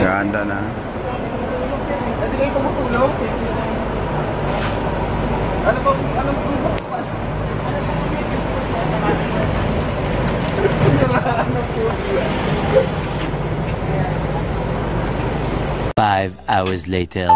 Ganda na. Hindi kayo tumutulong? Ano ba? Ano ba? 5 hours later.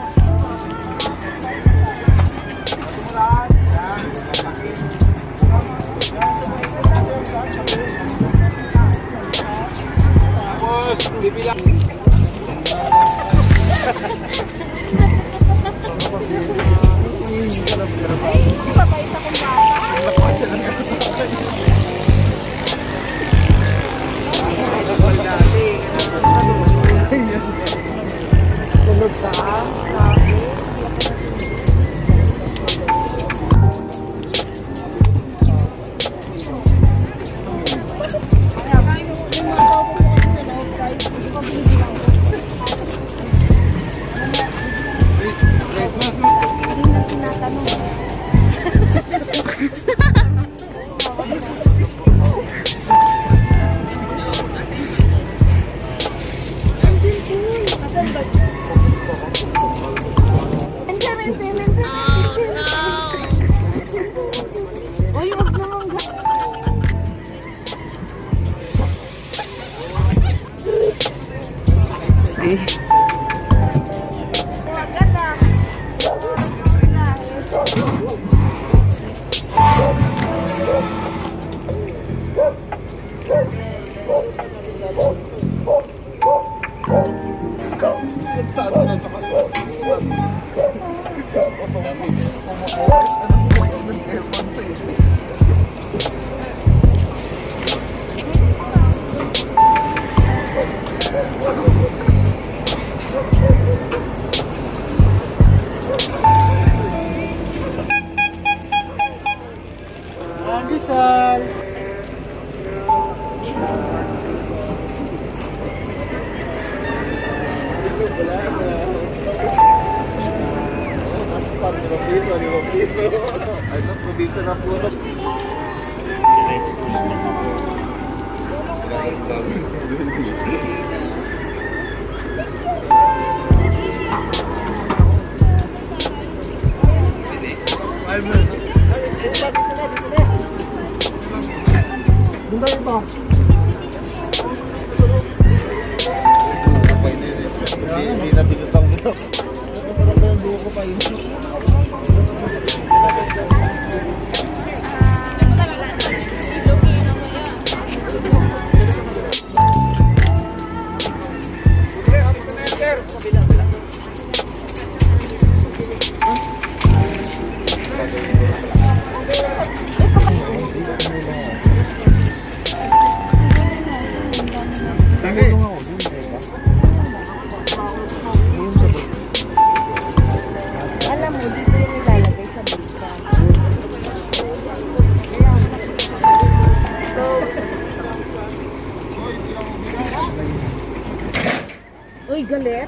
Uy, galit.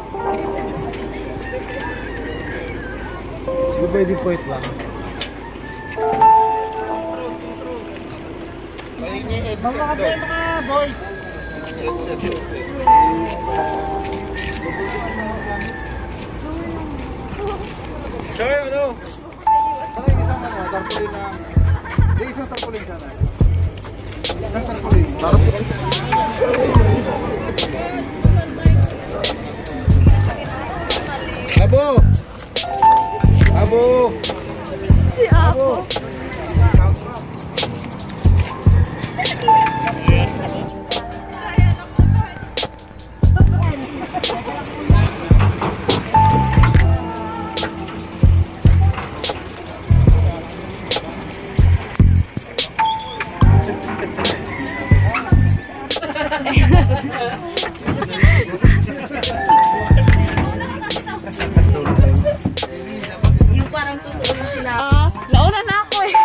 Pwede point lang. Mga boys. Kaya ano? Parang isang tarpaulin na... Isang tarpaulin sana. Isang tarpaulin. Abo! Abo! Si Abo! Yung parang tutuon sila. Nauna na ako eh.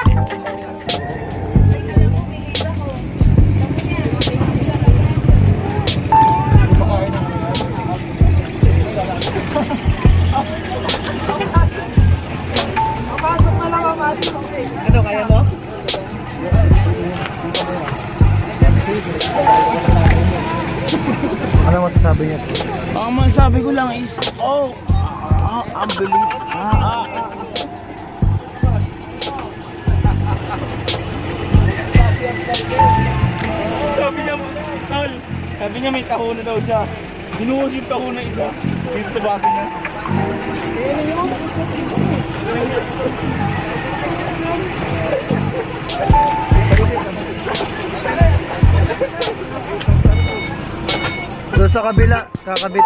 Ano kaya mo? Ano masasabi niya? Ang masasabi ko lang is, ang bilis. Sabi niya may taho na daw siya. Ginuhos yung taho na isa. Dito sa baso niya. Doon sa kabila, kakabit.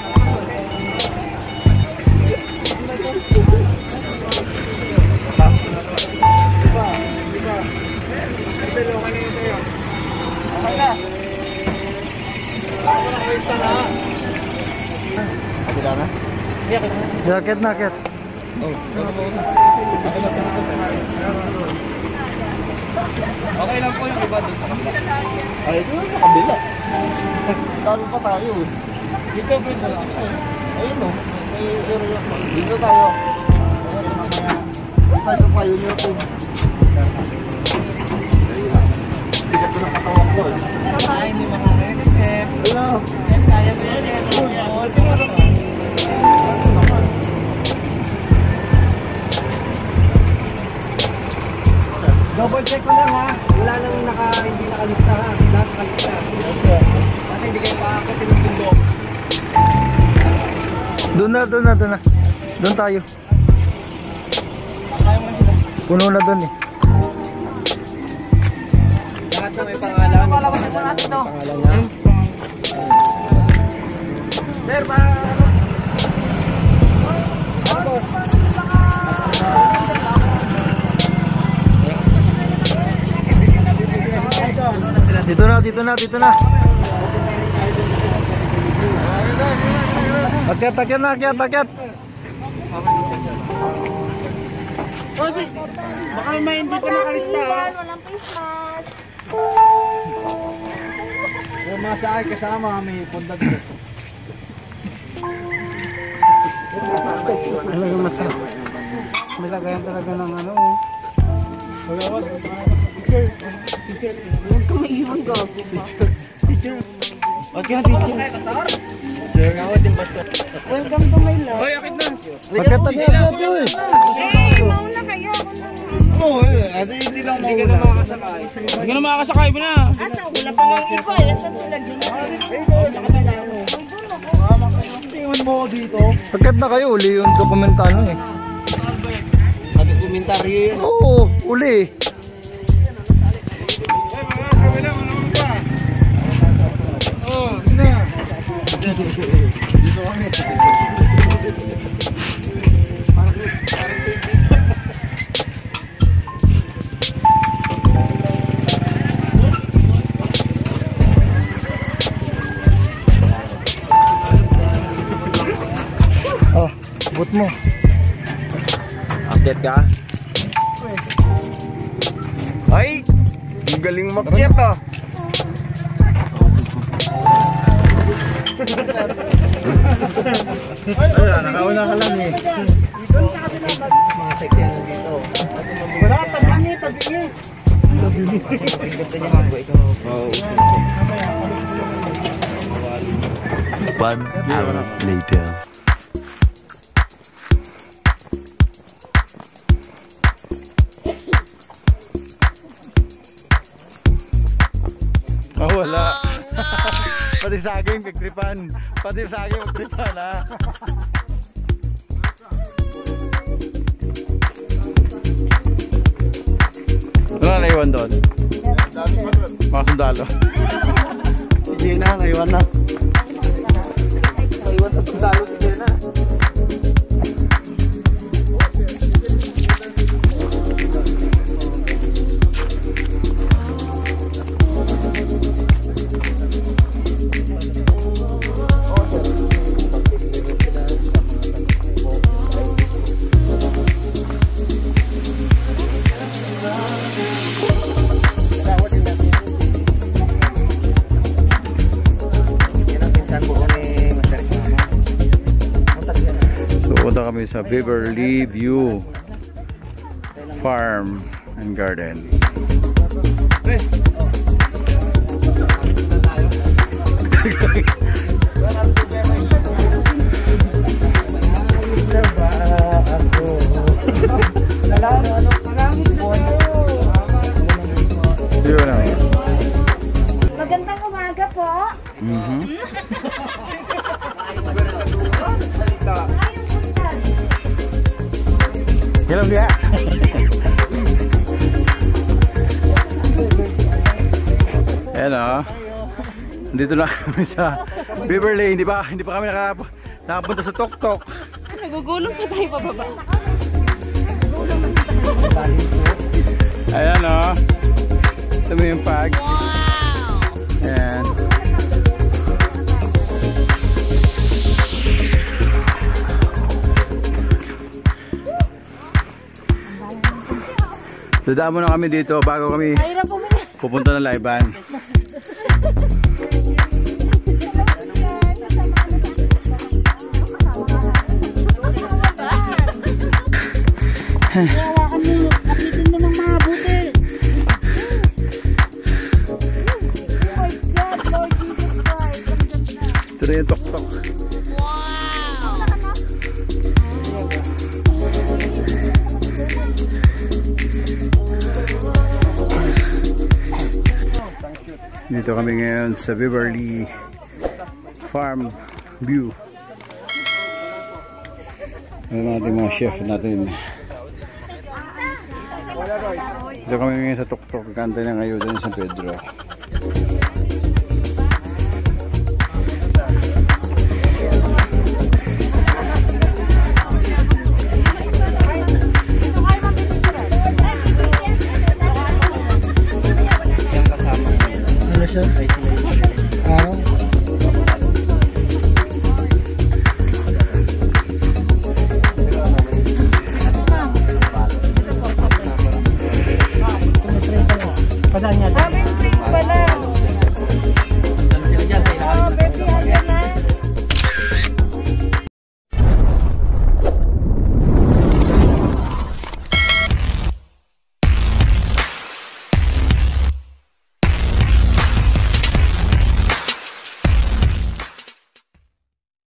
Kabila na? Jacket na, jacket. Okay lang po yung iba dito sa kabila. Ay, ito sa kabila. Dami pa tayo. Dito pwede lang. Ayun o. May area pa. Dito tayo. Tayo pa yun ito. Bigat ko ng katawan ko eh. Ay, hindi makakainip. Hello. Kaya mo yan eh. Double check ko lang ha. Wala nang hindi nakalista ha. Lahat nakalista. Kasi hindi kayo makakatin ng pindo. Doon na. Doon tayo. Puno na doon eh. Lahat na may pangalan. Palawasin mo natin to. Pangalan niya. Sir, Dito na. Akyat na. baka may hindi pa nakalista ha. Walang face mask. Yung mga sa akin kasama may pundag ko. Talaga masarap. May lagayan talaga ng ano. Huwag ka maiiwan gago pa. Huwag ka na teacher. Welcome to my life. Hoy, akit na. Akyat na dito eh. Mauna kayo. Oo eh. Hindi lang Hindi ka na makakasakay. Hindi ka na makakasakay mo na. Asa, wala pa nga iba. Asan sila dyan? tingin mo ako dito. Akyat na kayo, uli yung dokumentano eh. Dokumentaryo yun. Oo, uli eh. Dito kami. Oh, bot mo. Update ka? Ay! Ang galing makyat ah! Wala, nakauna ka lang eh. Mga section dito. Wala, tabi. 1 hour later. Oh, wala. Pati sa akin, magtripan. Ha? Ano na naiwan doon? Mga sundalo. Si Jenna, naiwan na. Naiwan na sundalo si Jenna. Punta kami sa Beverly View Farm and Garden. po. Hello dia. Ayan o. Dito na kami sa Beverly. Hindi pa kami nakapunta sa Tok-Tok. Nagugulong pa tayo pababa. Ayan o. Ito mo yung pag. Ayan. Dadaan muna kami dito bago kami pupunta ng Laiban. Hawakan mo, kapitin mo ng mabuti. Oh my God, Lord Jesus Christ. Ito na yung Tok-Tok. Dito kami ngayon sa Beverly Farm View. Ayan natin mga chef natin. Dito kami ngayon sa Tok-Tok. Kantay ng ayuda ng San Pedro. Ano siya?